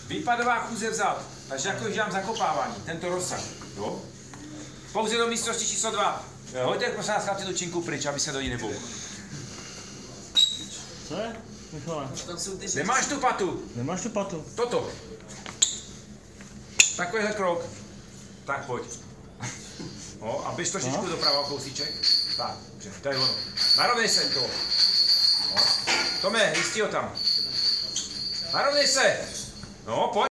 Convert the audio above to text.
Výpadová chůze vzal, takže jako dělám zakopávání, tento rozsah, jo? Pouze do místnosti číslo 2. Hojte prosím nás chlapci tu činku pryč, aby se do ní nebouchlo. Co je, Michale? Nemáš tu patu? Nemáš tu patu. Toto. Takovýhle krok. Tak pojď. No, a běž trošičku doprava kousíček. Tak, dobře, to je ono. Narovnej se to. No. Tome, jistý ho tam. Narovnej se. No, pojď.